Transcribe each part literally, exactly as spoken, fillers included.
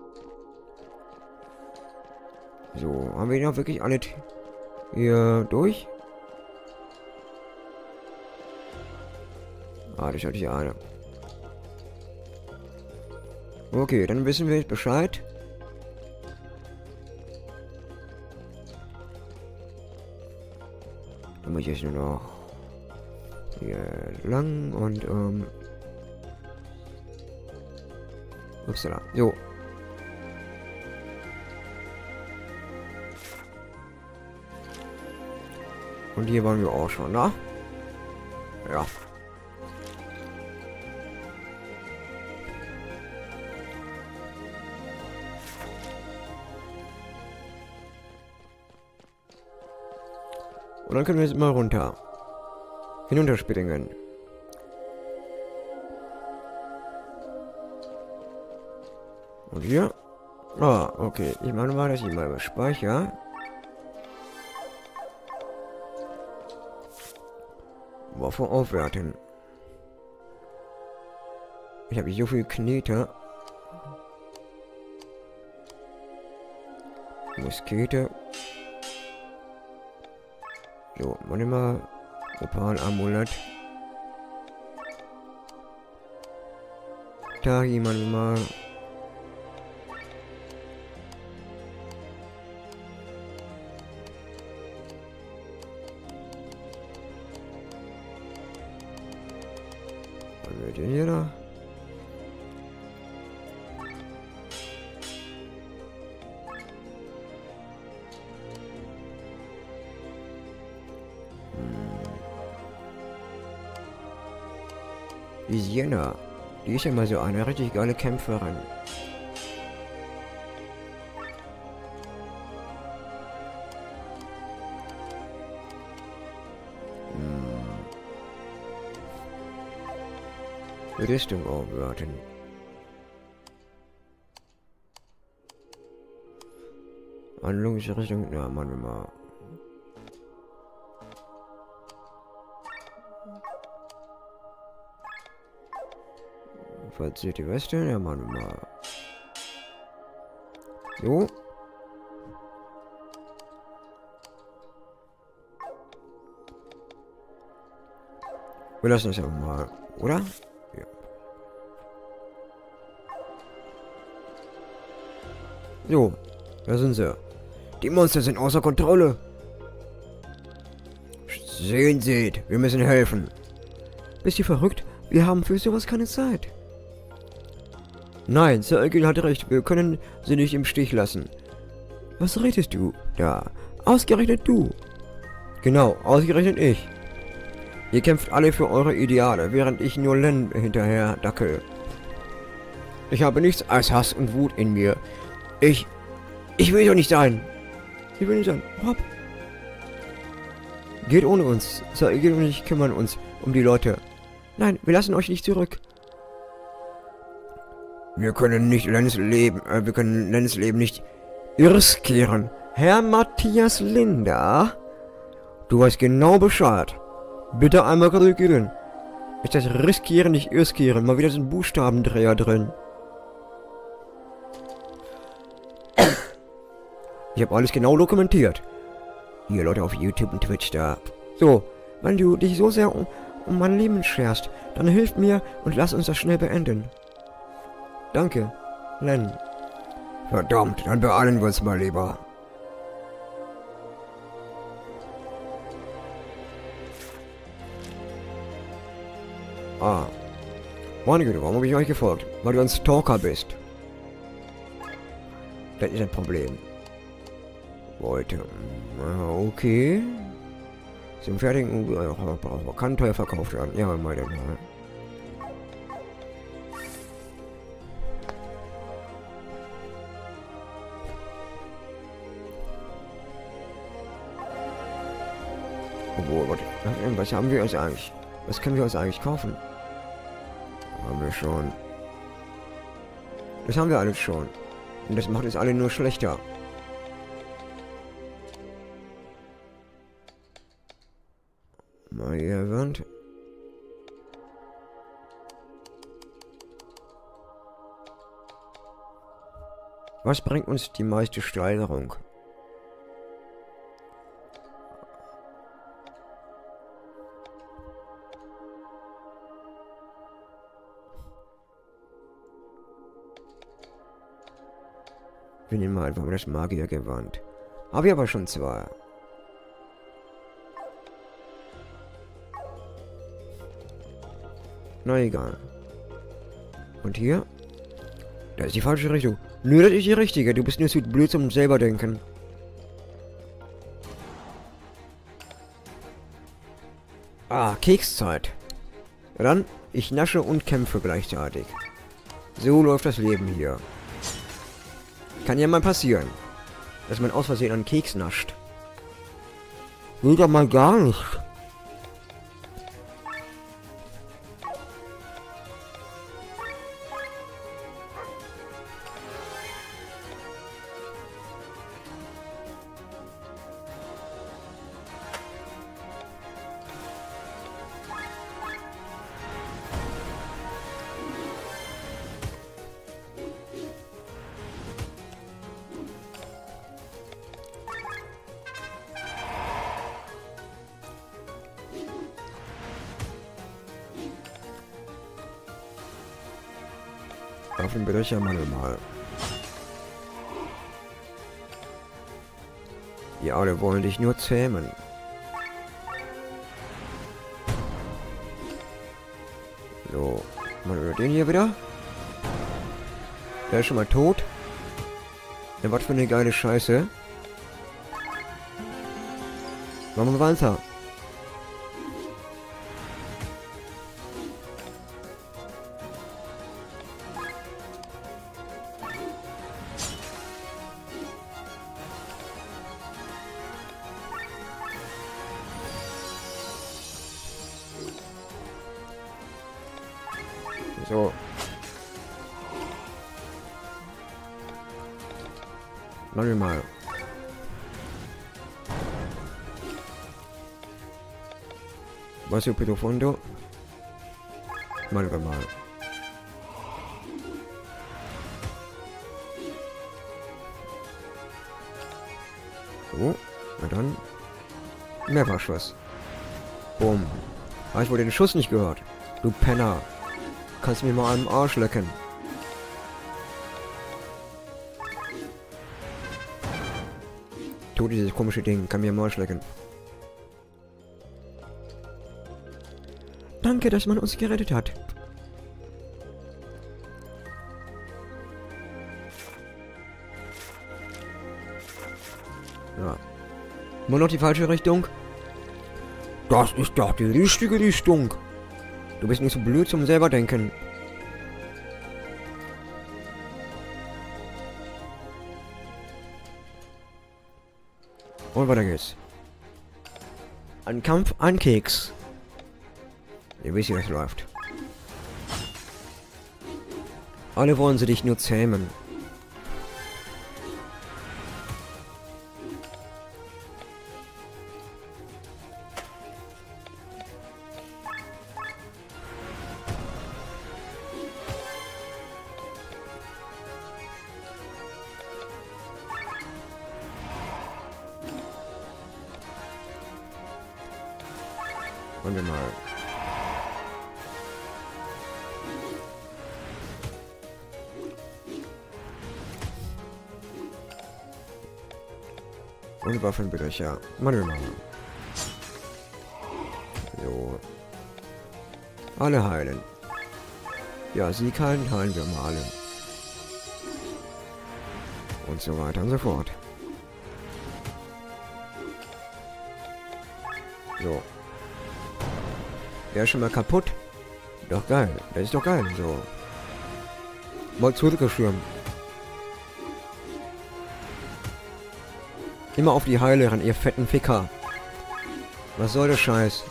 So, haben wir noch wirklich alle hier durch? Ah, das hatte ich eine. Okay, dann wissen wir jetzt Bescheid. Dann muss ich jetzt nur noch hier lang und ähm. Upsala. So. Und hier waren wir auch schon, ne? Ja. Und dann können wir jetzt mal runter. Hinunterspringen. Und hier? Ah, okay. Ich meine mal, dass ich mal speichere. Waffe aufwerten. Ich habe so viel Knete. Muskete. So, warte mal. Opal-Amulett. Da jemand mal. Was wird denn hier da? Die Sienna. Die ist ja mal so eine richtig geile Kämpferin. Hm. Rüstung aufwerten. Handlungsrichtung. Ja, machen wir mal. Verzierte Weste, ja, machen wir mal. So. Wir lassen es einfach mal, oder? Ja. So, da sind sie. Die Monster sind außer Kontrolle. Sehen Sie, wir müssen helfen. Bist du verrückt? Wir haben für sowas keine Zeit. Nein, Sir Egil hatte recht. Wir können sie nicht im Stich lassen. Was redest du da? Ausgerechnet du. Genau, ausgerechnet ich. Ihr kämpft alle für eure Ideale, während ich nur Len hinterher dackel. Ich habe nichts als Hass und Wut in mir. Ich... Ich will doch nicht sein. Ich will nicht sein. Hopp. Geht ohne uns. Sir Egil und ich kümmern uns um die Leute. Nein, wir lassen euch nicht zurück. Wir können nicht Lens Leben, äh, wir können Lens Leben nicht riskieren. Herr Matthias Linda, du weißt genau Bescheid. Bitte einmal korrigieren. Ist das riskieren, nicht riskieren? Mal wieder sind Buchstabendreher drin. Ich habe alles genau dokumentiert. Ihr Leute auf YouTube und Twitch da. So, wenn du dich so sehr um, um mein Leben scherst, dann hilf mir und lass uns das schnell beenden. Danke, Len. Verdammt, dann beeilen wir uns mal lieber. Ah. Meine Güte, warum habe ich euch gefolgt? Weil du ein Stalker bist. Das ist ein Problem. Leute. Okay. Zum fertigen äh, kann teuer verkauft werden. Ja, mal dann mal. Obwohl, was haben wir uns eigentlich? Was können wir uns eigentlich kaufen? Haben wir schon. Das haben wir alles schon. Und das macht es alle nur schlechter. Mal hier erwähnt. Was bringt uns die meiste Steigerung? Wir nehmen mal einfach mal das Magiergewand. Habe ich aber schon zwei. Na egal. Und hier? Das ist die falsche Richtung. Nö, das ist die richtige. Du bist nur zu blöd zum selber denken. Ah, Kekszeit. Ja dann, ich nasche und kämpfe gleichzeitig. So läuft das Leben hier. Kann ja mal passieren, dass man aus Versehen einen Keks nascht. Will doch mal gar nicht. Auf den Becher mal mal. Die alle wollen dich nur zähmen. So, mal über den hier wieder. Der ist schon mal tot. Ja, was für eine geile Scheiße. Machen wir weiter. So. Machen wir mal. Was ist Profondo? Machen wir mal. So, na dann. Mehrfachschuss. Bumm. Ah, ich wurde den Schuss nicht gehört. Du Penner. Kannst mir mal am Arsch lecken. Tu dieses komische Ding, kann mir am Arsch lecken. Danke, dass man uns gerettet hat. Ja. Immer noch die falsche Richtung? Das ist doch die richtige Richtung. Du bist nicht so blöd zum selber denken. Und weiter geht's. Ein Kampf, ein Keks. Ihr wisst, wie das läuft. Alle wollen sie dich nur zähmen. Und wir mal. Und Waffenbrecher. Machen wir mal. So. Alle heilen. Ja, sie heilen, heilen wir mal alle. Und so weiter und so fort. So. Der ist schon mal kaputt. Doch geil. Das ist doch geil. So. Mal zurückgeschirmt. Immer auf die Heilerin, ihr fetten Ficker. Was soll der Scheiß?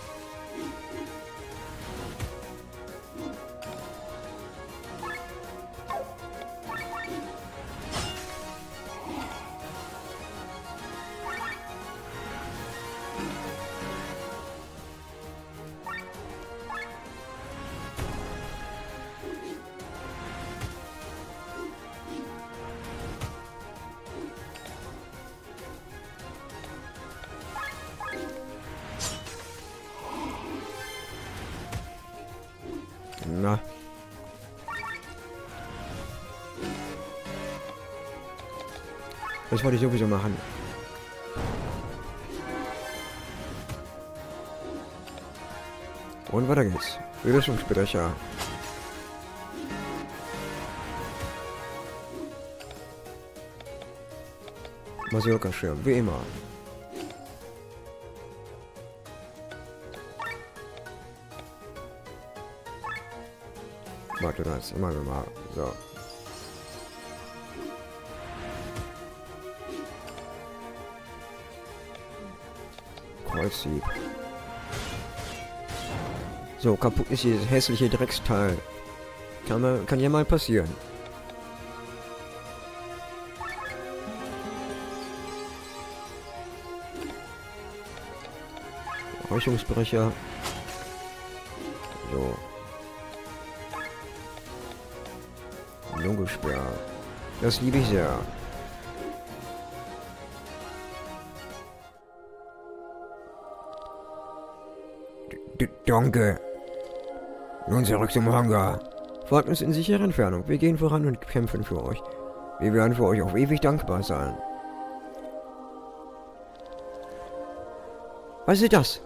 Das wollte ich sowieso machen. Und weiter geht's. Rüstungssprecher. Mazurka-Schirm, wie immer. Warte, das immer mal. So. Kreuzsieb. So, kaputt ist dieses hässliche Drecksteil. Kann, man, kann ja mal passieren. Räuchungsbrecher. So. Lungesperr. Das liebe ich sehr. D Danke. Nun zurück zum Hangar. Folgt uns in sicherer Entfernung. Wir gehen voran und kämpfen für euch. Wir werden für euch auf ewig dankbar sein. Was ist das?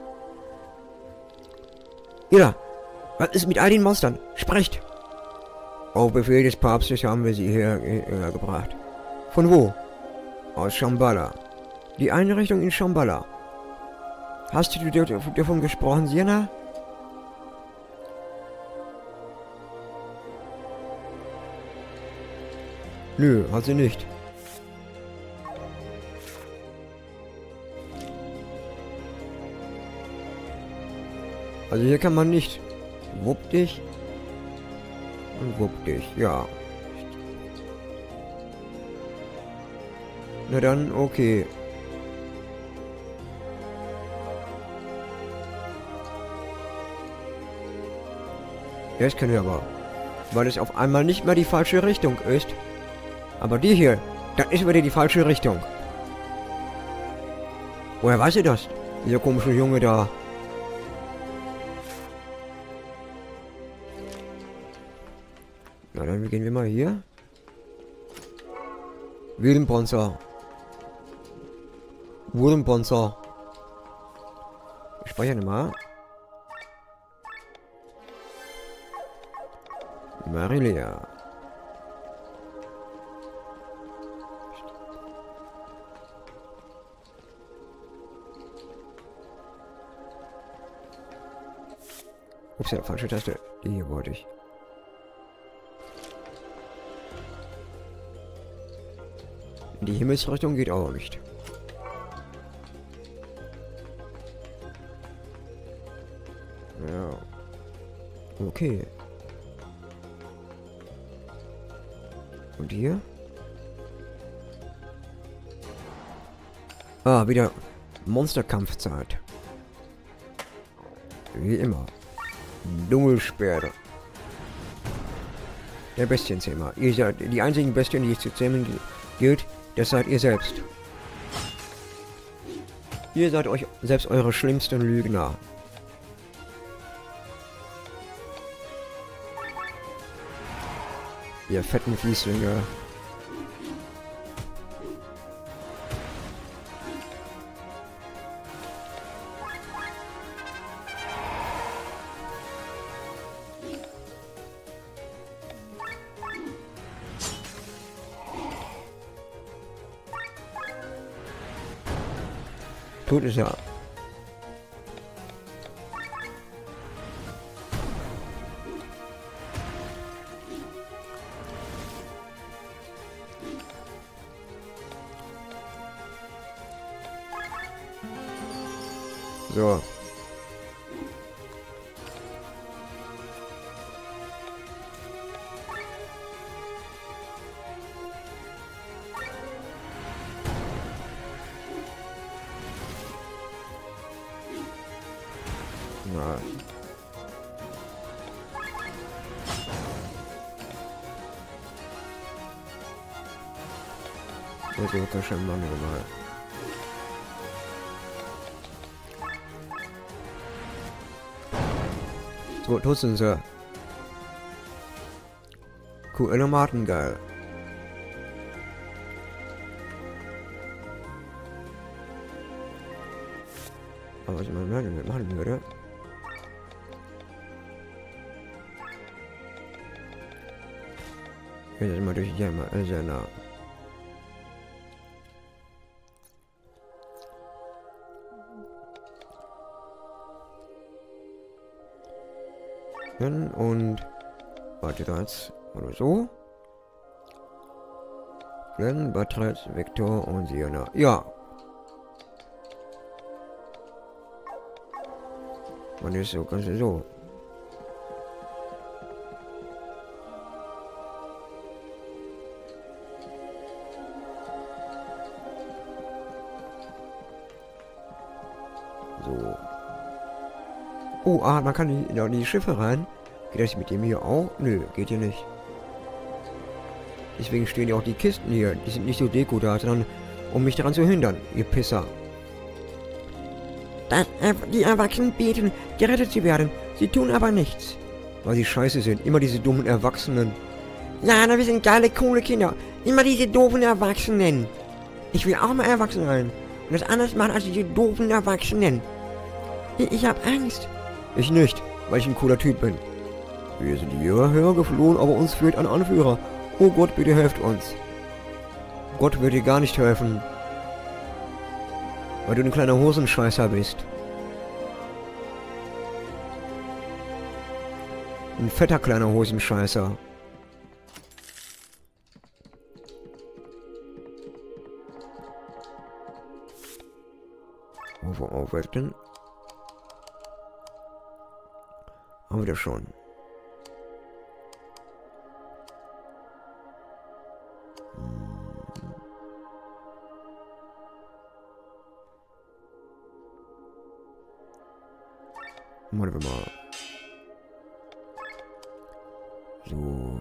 Ihr, was ist mit all den Monstern? Sprecht! Auf Befehl des Papstes haben wir sie hierher äh, gebracht. Von wo? Aus Shambhala. Die Einrichtung in Shambhala. Hast du davon gesprochen, Sienna? Nö, hat sie nicht. Also hier kann man nicht. Wupp dich. Und wupp dich, ja. Na dann, okay. Jetzt können wir aber. Weil es auf einmal nicht mehr die falsche Richtung ist. Aber die hier, das ist wieder die falsche Richtung. Woher weiß ihr das? Dieser komische Junge da. Na dann gehen wir mal hier. Wildenbronzer. Wildenbronzer. Ich speichere mal. Marilia. Ups, ja, falsche Taste. Die hier wollte ich. In die Himmelsrichtung geht auch nicht. Ja. Okay. Und hier? Ah, wieder Monsterkampfzeit. Wie immer. Dschungelsperre. Der Bestienzähmer. Ihr seid die einzigen Bestien, die es zu zähmen gilt, das seid ihr selbst. Ihr seid euch selbst eure schlimmsten Lügner. Ihr fetten Fieslinge. Tut es ja. So. Na. Also wird das schon mal normal. So, tot sind sie. Coole Martin, geil. Aber was ich mal machen würde. Hier ist immer durch die Jammer, äh, sehr nah. Und warte das oder so. Glenn, Batteries, Vektor und Sienna. Ja. Man ist so, kannst du so. So. Oh, ah, man kann in die, die Schiffe rein. Geht das mit dem hier auch? Nö, geht hier nicht. Deswegen stehen ja auch die Kisten hier. Die sind nicht so Deko da, sondern um mich daran zu hindern, ihr Pisser. Das, äh, die Erwachsenen beten, gerettet zu werden. Sie tun aber nichts. Weil sie scheiße sind. Immer diese dummen Erwachsenen. Ja, na, wir sind geile, coole Kinder. Immer diese doofen Erwachsenen. Ich will auch mal erwachsen sein. Und das anders machen als diese doofen Erwachsenen. Ich, ich hab Angst. Ich nicht, weil ich ein cooler Typ bin. Wir sind hierher geflohen, aber uns fehlt ein Anführer. Oh Gott, bitte helft uns. Gott wird dir gar nicht helfen. Weil du ein kleiner Hosenscheißer bist. Ein fetter kleiner Hosenscheißer. Wo aufwerten? Haben wir das schon. Warte mal. So.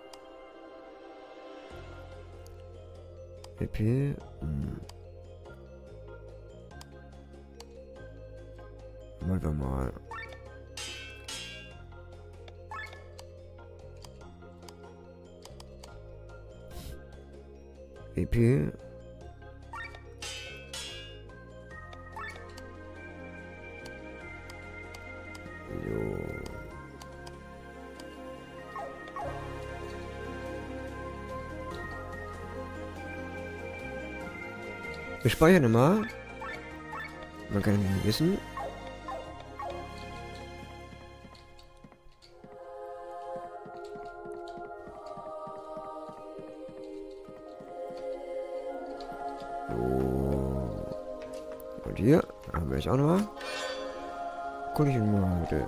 E P. Hm. Warte mal. E P. Wir speichern mal. Man kann nicht wissen. So. Und hier haben wir es auch nochmal. Guck ich mal bitte.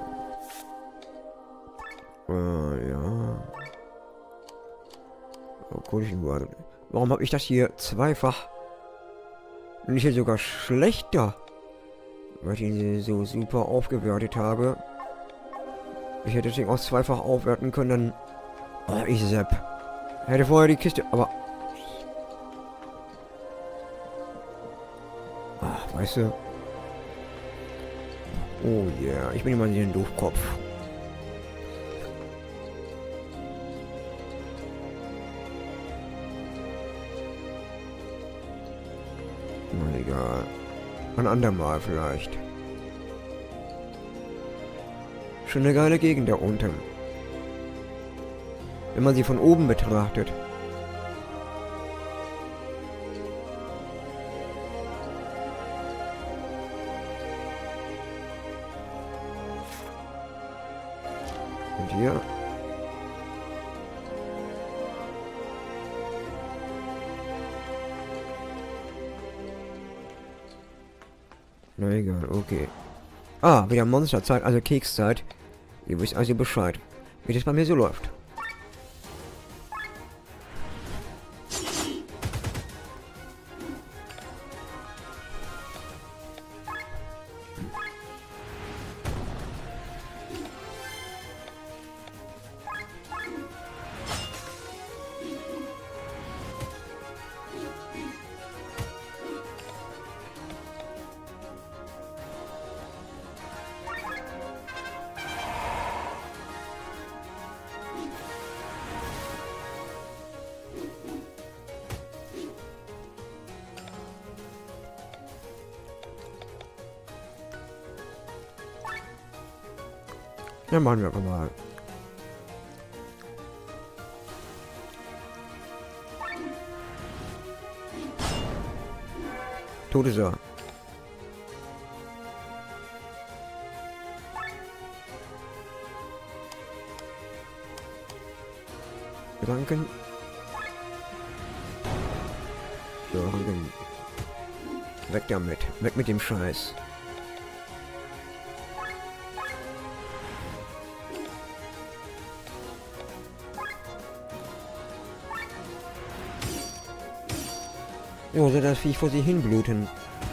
Äh, ja. Oh, guck ich mal. Warum habe ich das hier zweifach? Und ich hier sogar schlechter, weil ich ihn so super aufgewertet habe. Ich hätte das Ding auch zweifach aufwerten können, dann... Oh, ich sepp. Hätte vorher die Kiste, aber... Ach, weißt du... Oh yeah, ich bin immer ein Doofkopf. Na egal. Ein andermal vielleicht. Schon eine geile Gegend da unten. Wenn man sie von oben betrachtet. Und hier. Na egal, okay. Ah, wieder Monsterzeit, also Kekszeit. Ihr wisst also Bescheid, wie das bei mir so läuft. Dann machen wir einfach mal. Tot ist er. Gedanken. So, Rücken. Weg damit. Weg mit dem Scheiß. Jo, so das Viech vor sich hin bluten.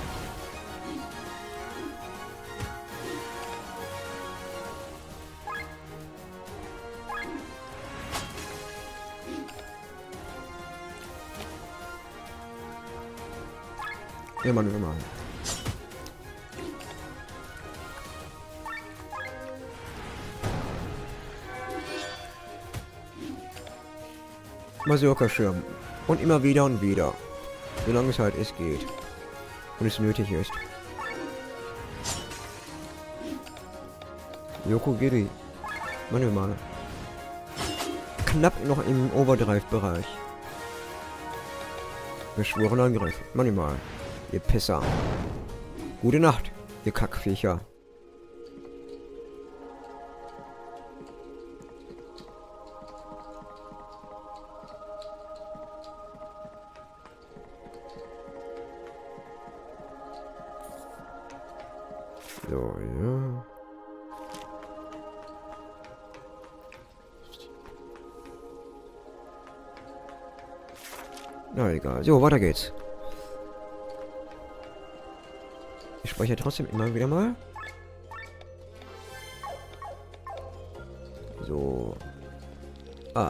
Ja, Mann, wir machen. Mazurka-Schirm. Und immer wieder und wieder. Solange es halt es geht. Und es nötig ist. Yokogiri. Machen wir mal. Knapp noch im Overdrive-Bereich. Beschworener Angriff. Machen wir mal. Ihr Pisser. Gute Nacht, ihr Kackviecher. So, ja. Na egal. So, weiter geht's. Ich speichere trotzdem immer wieder mal. So. Ah.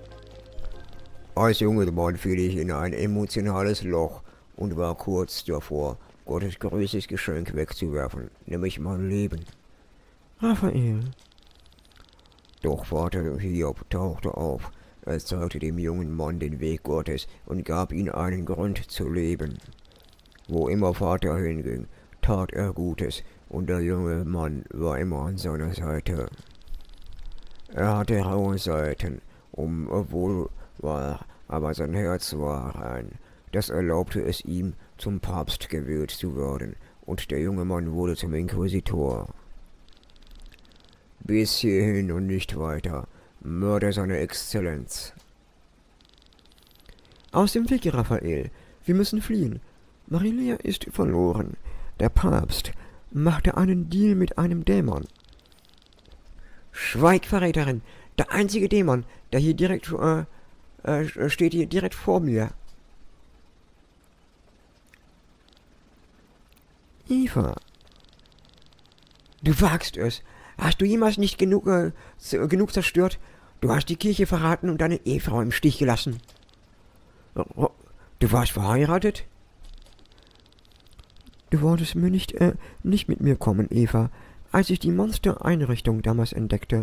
Als junger Mann fiel ich in ein emotionales Loch und war kurz davor, Gottes größtes Geschenk wegzuwerfen, nämlich mein Leben. Raphael. Doch Vater Hiob tauchte auf. Er zeigte dem jungen Mann den Weg Gottes und gab ihm einen Grund zu leben. Wo immer Vater hinging, tat er Gutes, und der junge Mann war immer an seiner Seite. Er hatte raue Seiten, um obwohl war, aber sein Herz war rein. Das erlaubte es ihm, zum Papst gewählt zu werden, und der junge Mann wurde zum Inquisitor. Bis hierhin und nicht weiter. Mörder seine Exzellenz. Aus dem Weg, Raphael. Wir müssen fliehen. Marilea ist verloren. Der Papst machte einen Deal mit einem Dämon. Schweig, Verräterin! Der einzige Dämon, der hier direkt äh, äh, steht hier direkt vor mir. Eva. Du wagst es. Hast du jemals nicht genug, äh, genug zerstört? Du hast die Kirche verraten und deine Ehefrau im Stich gelassen. Du warst verheiratet? Du wolltest mir nicht, äh, nicht mit mir kommen, Eva, als ich die Monster-Einrichtung damals entdeckte.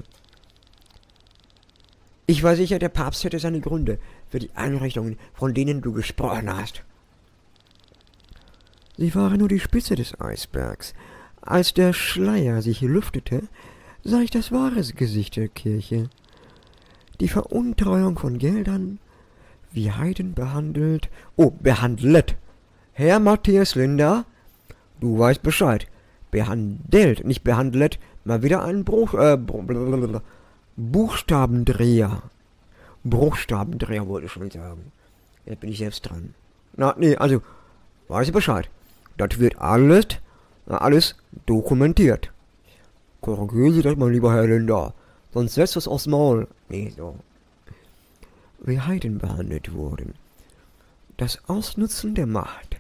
Ich war sicher, der Papst hätte seine Gründe für die Einrichtungen, von denen du gesprochen hast. Sie waren nur die Spitze des Eisbergs. Als der Schleier sich lüftete, sah ich das wahre Gesicht der Kirche. Die Veruntreuung von Geldern, wie Heiden behandelt... Oh, behandelt! Herr Matthias Linder, du weißt Bescheid. Behandelt, nicht behandelt. Mal wieder ein Bruch... Äh, Buchstabendreher. Bruchstabendreher wollte ich schon sagen. Jetzt bin ich selbst dran. Na, nee, also, weiß ich Bescheid. Das wird alles... Alles dokumentiert. Korrigieren Sie das mal, lieber Herr Linder. Sonst setzt es aufs Maul. Nee, so. Wie Heiden behandelt wurden. Das Ausnutzen der Macht.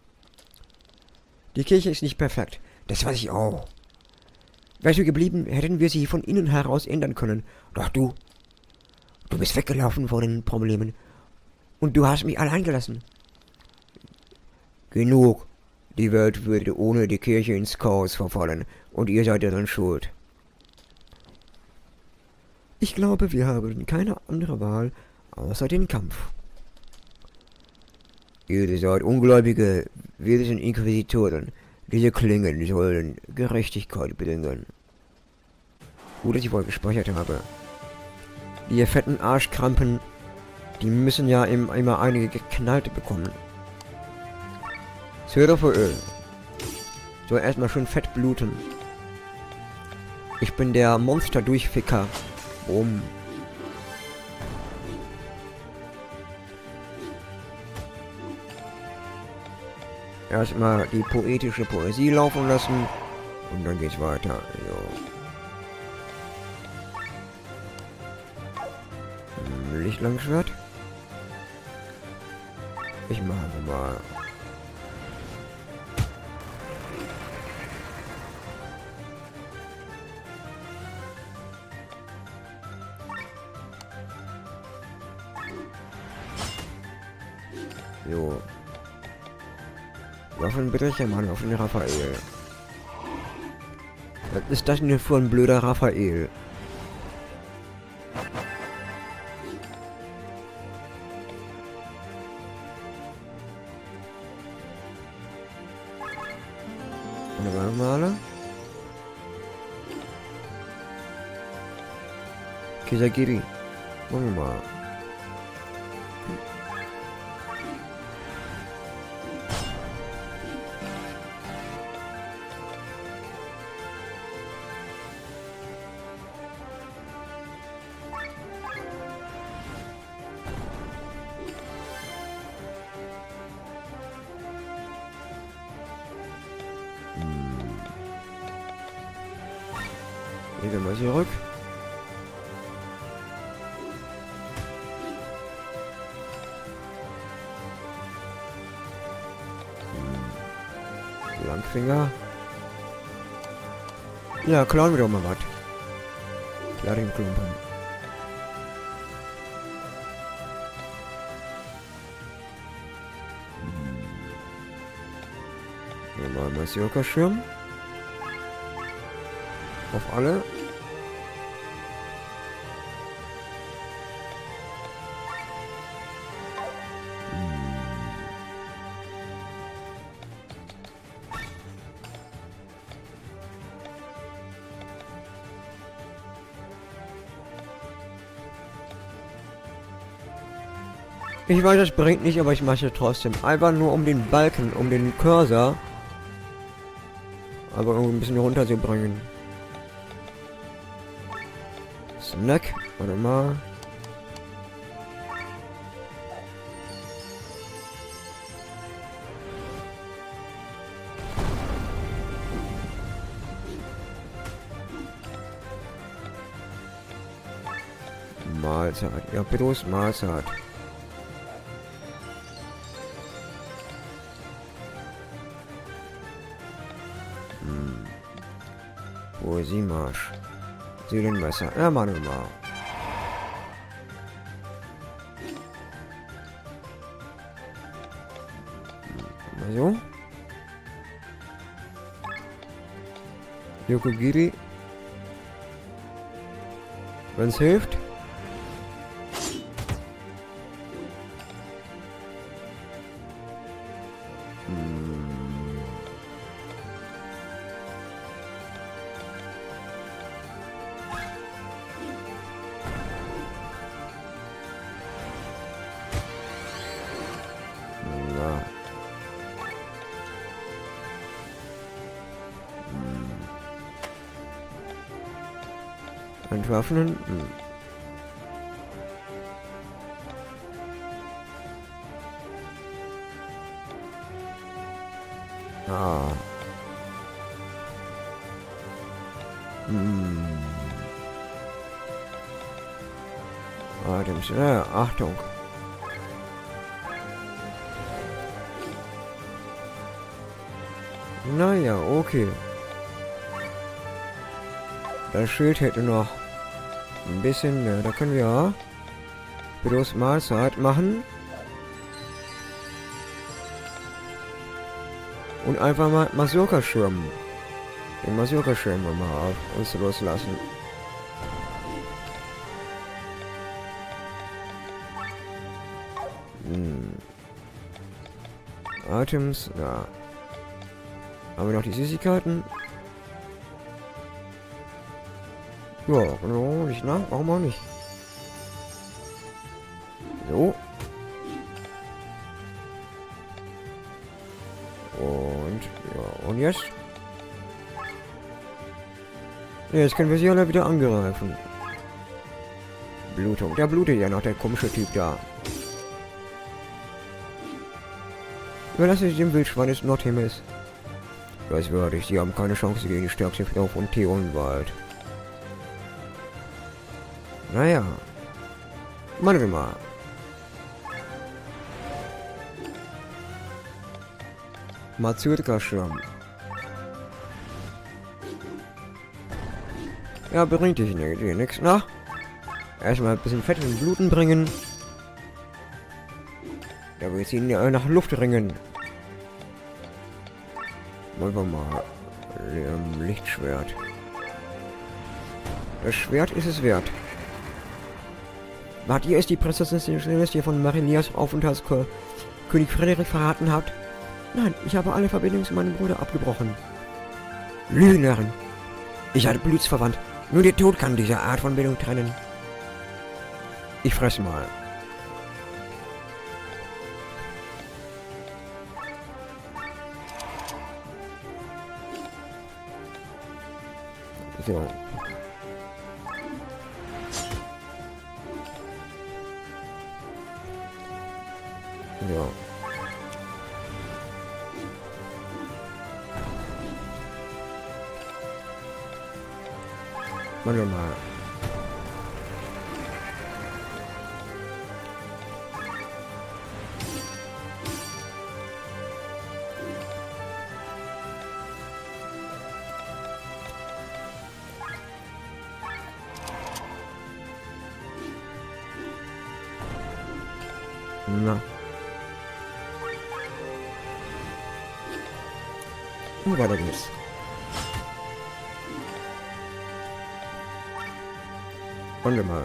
Die Kirche ist nicht perfekt. Das weiß ich auch. Wärst du geblieben, hätten wir sie von innen heraus ändern können. Doch du. Du bist weggelaufen vor den Problemen. Und du hast mich allein gelassen. Genug. Die Welt würde ohne die Kirche ins Chaos verfallen, und ihr seid daran schuld. Ich glaube, wir haben keine andere Wahl, außer den Kampf. Ihr seid Ungläubige, wir sind Inquisitoren. Diese Klingen sollen Gerechtigkeit bringen. Gut, dass ich wohl gespeichert habe. Die fetten Arschkrampen, die müssen ja im, immer einige geknallte bekommen. Öl. So, erstmal schön fett bluten. Ich bin der Monster-Durchficker. Boom. Erstmal die poetische Poesie laufen lassen. Und dann geht's weiter. Jo. Hm, Lichtlangschwert. Ich mache einfach mal. Jo. Waffenbrecher, Mann, auf den Raphael. Was ist das denn für ein blöder Raphael? Eine normale? Kisagiri. Gucken wir mal. Legen wir zurück. Hm. Langfinger. Ja, klauen wir doch mal was. Klar den Klumpen. Hm. Mal Masioka-Schirm. Auf alle. Ich weiß, das bringt nicht, aber ich mache trotzdem. Einfach nur um den Balken, um den Cursor. Aber irgendwie ein bisschen runter zu bringen. Snack, warte mal. Mahlzeit. Ja, bloß Mahlzeit. Hm. Poesiemarsch. Seelenmesser. Ja, Mann, mal. Mal so. Yokogiri. Wenn's hilft. Entwaffnen. Hm. Ah. Hm. Items. Ja, Achtung. Naja, okay. Das Schild hätte noch ein bisschen mehr. Da können wir bloß Mahlzeit machen. Und einfach mal Masioka-Schirm. Den Masioka-Schirm mal auf uns loslassen. Hm. Items, ja. Haben wir noch die Süßigkeiten? Ja, genau, nicht, na? Warum auch nicht? So. Und, ja, und jetzt? Ja, jetzt können wir sie alle wieder angreifen. Blutung. Der blutet ja noch, der komische Typ da. Überlasse ich dem Wildschwein des Nordhimmels. Das würde ich. Sie haben keine Chance gegen die stärkste Frau von Theonwald. Naja. Machen wir mal. Mazurka-Schirm. Ja, bringt dich nichts, na? Erstmal ein bisschen Fett und Bluten bringen. Da will ich ihn ja nach Luft ringen. Wollen wir mal. Ähm, Lichtschwert. Das Schwert ist es wert. Wart ihr es die Prinzessin Celestia von Marilias Aufenthaltskönig Frederik verraten habt? Nein, ich habe alle Verbindungen zu meinem Bruder abgebrochen. Lügnerin! Ich hatte blutsverwandt. Nur der Tod kann diese Art von Bindung trennen. Ich fress mal. So. Ja. Warte mal. Na. Und weiter geht's. Warte mal.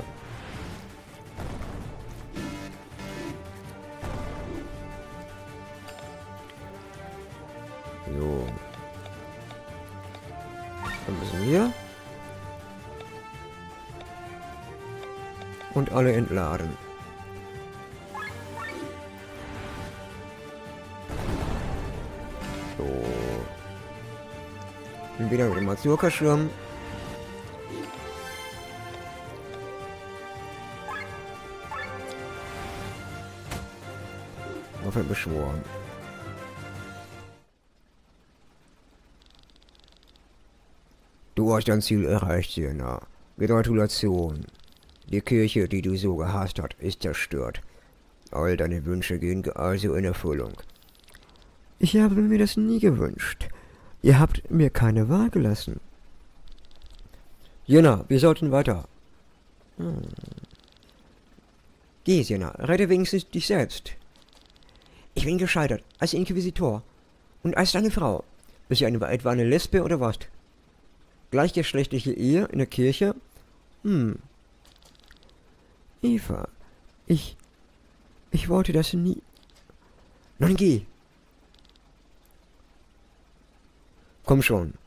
So. Ein bisschen hier. Und alle entladen. So. Und wieder mit dem Mazurka-Schirm. Waffe beschworen. Du hast dein Ziel erreicht, Sienna. Gratulation. Die Kirche, die du so gehasst hast, ist zerstört. All deine Wünsche gehen also in Erfüllung. Ich habe mir das nie gewünscht. Ihr habt mir keine Wahl gelassen. Sienna, wir sollten weiter. Hm. Geh, Sienna, rette wenigstens dich selbst. Ich bin gescheitert, als Inquisitor. Und als deine Frau. Bist du eine, etwa eine Lesbe oder was? Gleichgeschlechtliche Ehe in der Kirche? Hm. Eva, ich... Ich wollte das nie... Nun geh. Komm schon.